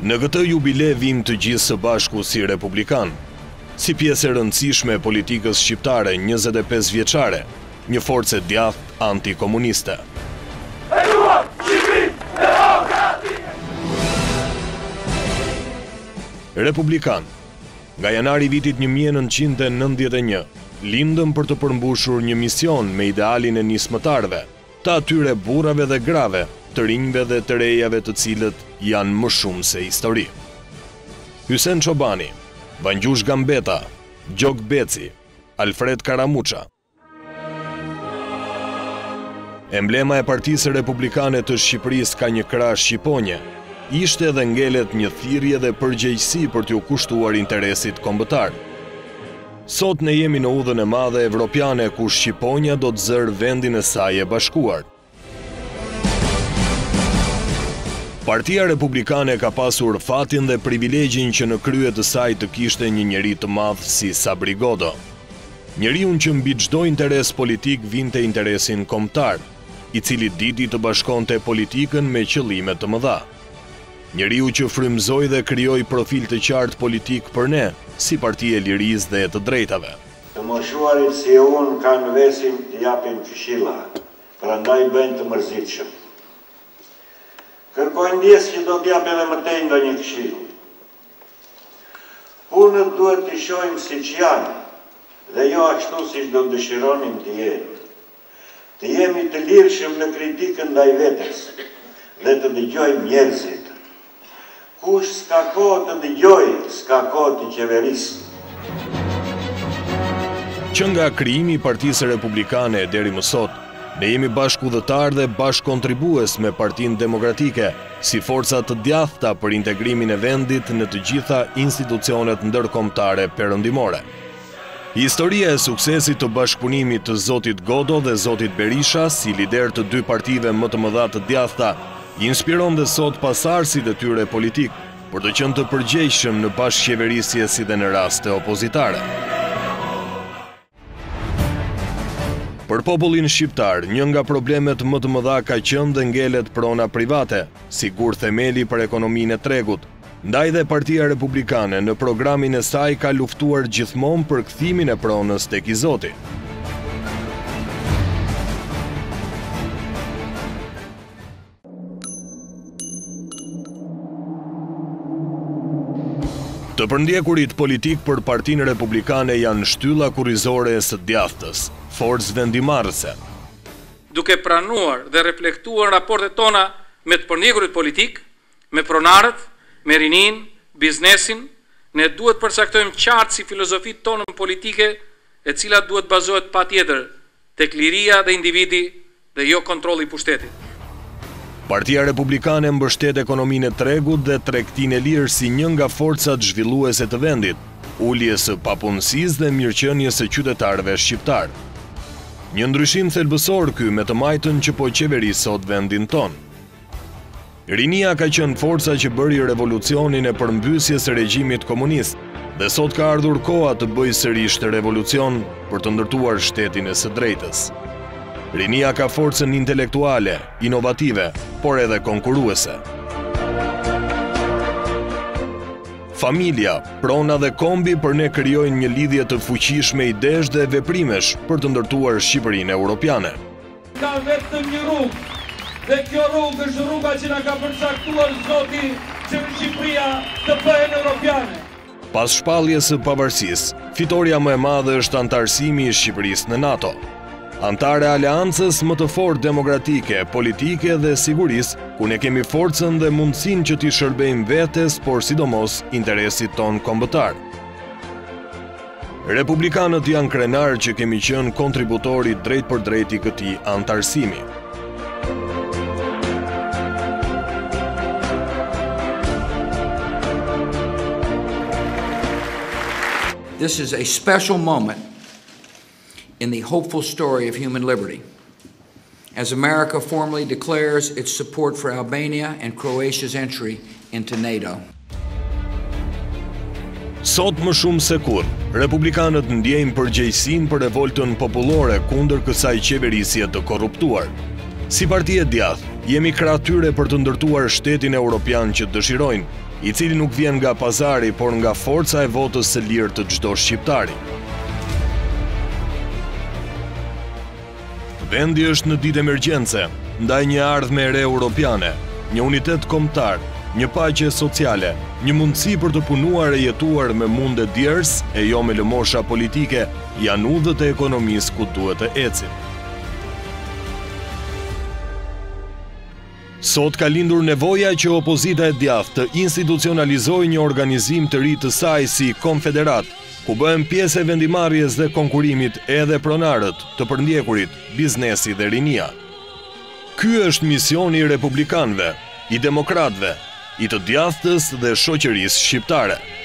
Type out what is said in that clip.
Në këtë jubile vim të gjithë së bashku si republikan, si pjesë e rëndësishme e politikës shqiptare 25 vjeçare, një forcë e djathtë antikomuniste. Republikan, nga janari vitit 1991, lindëm për të përmbushur një mision me idealin e nismëtarve, të atyre burrave dhe grave, të rinjve dhe të rejave të cilët janë më shumë se histori. Hysen Çobani, Vangjush Gambeta, Gjok Beci, Alfred Karamuça. Emblema e Partisë Republikane të Shqipërisë ka një krah shqiponje, ishte dhe ngelet një thirrje dhe përgjegjësi për t'u kushtuar interesit kombëtar. Sot ne jemi në udhën e madhe evropiane ku Shqiponja do të zërë vendin e saj e bashkuar. Partia Republikane ka pasur fatin dhe privilegjin që në krye të saj të kishte një njeri të madh si Sabri Godo. Njeriu që mbi çdo interes politik vinte interesin kombëtar, i cili diti të bashkonte politikën me qëllime të mëdha. Njeriu që frymëzoi dhe krijoi profil të qartë politik për ne, si Parti e Lirisë dhe të Drejtave. Të moshuarit si unë kanë vesin të japin këshilla, prandaj bëjnë të mërzitshëm. Kërkojnë ndjes që do t'jap edhe mëtej ndonjë këshillë. Punët duhet t'i shohim siç janë, dhe jo ashtu siç do dëshironim të jenë. Të jemi të lirshëm në kritikën ndaj vetes dhe të dëgjojmë njerëzit. Kush s'ka kohë të dëgjojë, s'ka kohë të qeverisë. Që nga krijimi i Partisë Republikane deri më sot, ne jemi bashkëudhëtar dhe bashkëkontribues me Partinë Demokratike, si forca të djathta për integrimin e vendit në të gjitha institucionet ndërkombëtare perëndimore. Historia e suksesit të bashkëpunimit të zotit Godo dhe zotit Berisha si lider të dy partive më të mëdha të djathta inspiron dhe sot pasardhësit e tyre politik për të qenë të përgjegjshëm në bashkëqeverisje si dhe në raste opozitare. Për popullin shqiptar, një nga problemet më të mëdha ka qenë dhe ngelet prona private, sigur themeli për ekonominë e tregut. Ndaj dhe Partia Republikane në programin e saj ka luftuar gjithmonë për kthimin e pronës tek i Zoti. Të përndjekurit politik për Partinë Republikane janë shtylla kurrizore e së djathtës, forcë vendimarrëse. Duke pranuar dhe reflektuar raportet tona me të përndjekurit politik, me pronarët, me rinin, biznesin, ne duhet përcaktojmë qartë si filozofitë tonën politike, e cila duhet bazohet patjetër tek liria dhe individi dhe jo kontrolli i pushtetit. Partia Republikane mbështet ekonominë e tregut dhe tregtinë e lirë si një nga forcat zhvilluese të vendit, uljes së papunësisë dhe mirëqenies së qytetarëve shqiptar. Një ndryshim thelbësor ky me të majtën që po qeveris sot vendin ton. Rinia ka qenë forca që bëri revolucionin e përmbysjes së regjimit komunist dhe sot ka ardhur koha të bëjë sërish të revolucion për të ndërtuar shtetin e së drejtës. Rinia ka forcën intelektuale, inovative, por edhe konkurruese. Familja, prona dhe kombi për ne krijojnë një lidhje të fuqishme idesh dhe veprimesh për të ndërtuar Shqipërinë europiane. Ka vetëm një rrugë, dhe kjo rrugë është rruga që na ka përcaktuar Zoti që Shqipëria të bëhen europiane. Pas shpalljes së pavarësisë, fitoria më e madhe është antarësimi i Shqipërisë në NATO. Antare aleancës më të fortë demokratike, politike dhe sigurisë, ku ne kemi forcën dhe mundësinë që t'i shërbejmë vetes, por sidomos interesit ton kombëtar. Republikanët janë krenar që kemi qenë kontributori drejt për drejt i këtij antarësimi. This is a special moment in the hopeful story of human liberty, as America formally declares its support for Albania and Croatia's entry into NATO. Sot më shumë se kur, republikanët ndjejnë përgjegjësinë për revoltën popullore kundër kësaj qeverisje të korruptuar. Si parti e djathtë, jemi krah tyre për të ndërtuar shtetin evropian që dëshirojnë, i cili nuk vjen nga pazari, por nga forca e votës së lirë të çdo shqiptari. Vendi është në ditë emergjence, ndaj një ardhme e re europiane, një unitet kombëtar, një paqe sociale, një mundësi për të punuar e jetuar me munde djers e jo me lëmosha politike, janë udhët e ekonomisë ku duhet të ecin. Sot ka lindur nevoja që opozita e djathtë të institucionalizojë një organizim të ri të saj si konfederat, ku bëhen pjesë e vendimarrjes dhe konkurimit edhe pronarët, të përndjekurit, biznesi dhe rinia. Ky është misioni i republikanëve, i demokratëve, i të djathtës dhe shoqërisë shqiptare.